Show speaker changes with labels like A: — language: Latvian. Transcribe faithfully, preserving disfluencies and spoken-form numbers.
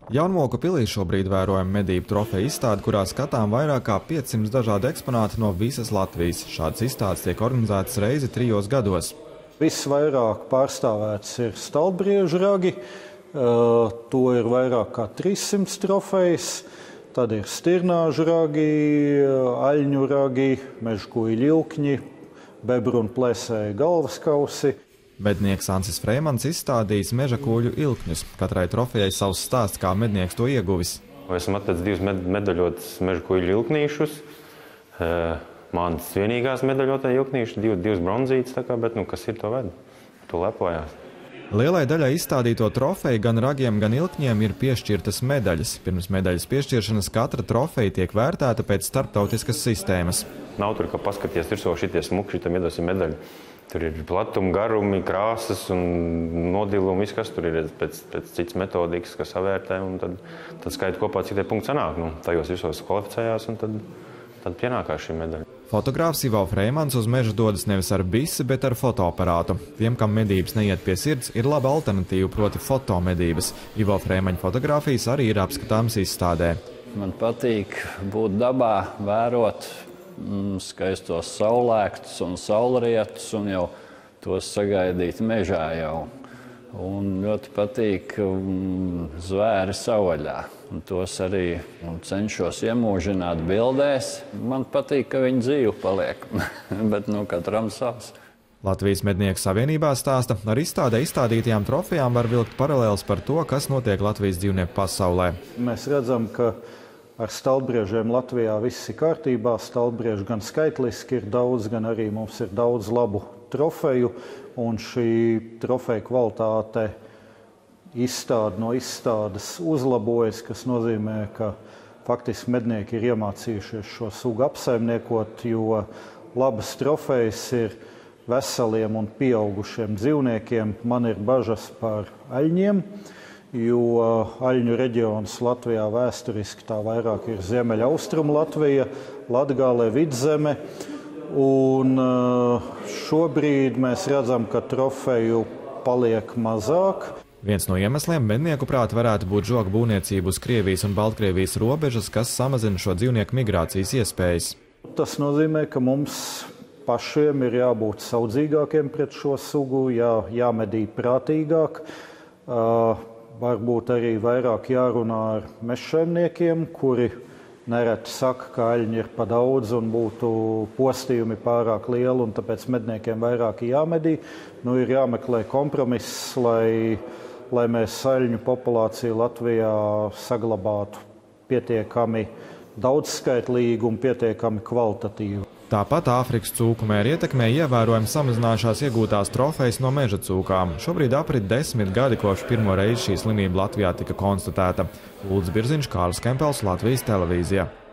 A: Jaunmoku pilī šobrīd vērojam medību trofeju izstādi, kurā skatām vairāk kā piecsimt dažādu eksponātu no visas Latvijas. Šādas izstādes tiek organizētas reizi trijos gados.
B: Visvairāk pārstāvēts ir stalbriežu ragi, uh, to ir vairāk kā trīssimts trofejas, tad ir stirnāžu ragi, aļņu ragi, mežkuļu ilkņi, bebru un plēsēju galvaskausi.
A: Mednieks Ansis Freimans izstādījis meža kūļu ilkņus. Katrai trofejai savs stāsts, kā mednieks to ieguvis.
C: Esmu atvedis divus medaļotus meža kūļu ilknīšus. Mans vienīgās medaļotāja ilknīšas, div, divas bronzītes, tā kā, bet nu, kas ir to ved? To lepojās.
A: Lielai daļai izstādīto trofeju gan ragiem, gan ilkņiem ir piešķirtas medaļas. Pirms medaļas piešķiršanas katra trofeja tiek vērtēta pēc starptautiskas sistēmas.
C: Nav tur, ka paskaties, ir so šitie smuki, šitam iedosim medaļu. Tur ir platumi, garumi, krāsas un nodilumi, viss, kas tur ir pēc, pēc cits metodikas, kas savērtē, un tad, tad skaita kopā, cik tie punkti sanāk. Nu, tajos visos kvalificējās, un tad, tad pienākās šī medaļa.
A: Fotogrāfs Ivo Freimans uz mežu dodas nevis ar bisi, bet ar fotoaparātu. Tiem, kam medības neiet pie sirds, ir laba alternatīva, proti fotomedības. Ivo Freimaņa fotogrāfijas arī ir apskatāmas izstādē.
D: Man patīk būt dabā, vērot skaistos saulēktus un saulrietus un jau tos sagaidīt mežā jau. Un ļoti patīk um, zvēri savvaļā. Un tos arī un cenšos iemūžināt bildēs. Man patīk, ka viņi dzīvi paliek, bet nu katram savs.
A: Latvijas Mednieku savienībā stāsta, ar izstādē izstādītajām trofejām var vilkt paralēles par to, kas notiek Latvijas dzīvnieku pasaulē.
B: Mēs redzam, ka ar stalbriežiem Latvijā viss ir kārtībā. Stalbrieži gan skaitliski ir daudz, gan arī mums ir daudz labu trofeju. Un šī trofeja kvalitāte izstāde no izstādes uzlabojas, kas nozīmē, ka faktiski mednieki ir iemācījušies šo sugu apsaimniekot, jo labas trofejas ir veseliem un pieaugušiem dzīvniekiem. Man ir bažas par aļņiem, jo aļņu reģions Latvijā vēsturiski tā vairāk ir Ziemeļaustrumu Latvija, Latgale, Vidzeme. Un šobrīd mēs redzam, ka trofeju paliek mazāk.
A: Viens no iemesliem mednieku prāt varētu būt žogu būvniecība uz Krievijas un Baltkrievijas robežas, kas samazina šo dzīvnieku migrācijas iespējas.
B: Tas nozīmē, ka mums pašiem ir jābūt saudzīgākiem pret šo sugu, jā, jāmedī prātīgāk. Uh, Varbūt arī vairāk jārunā ar mežsaimniekiem, kuri nereti saka, ka aļņi ir pa daudz un būtu postījumi pārāk lieli, un tāpēc medniekiem vairāk jāmedī. Nu, ir jāmeklē kompromiss, lai, lai mēs aļņu populāciju Latvijā saglabātu pietiekami daudzskaitlīgu un pietiekami kvalitatīvu.
A: Tāpat Āfrikas cūku mēra ietekmē ievērojami samazinājušās iegūtās trofejas no meža cūkām. Šobrīd aprit desmit gadi, kopš pirmo reizi šī slimība Latvijā tika konstatēta. Ulds Birziņš, Kārlis Kempels, Latvijas televīzija.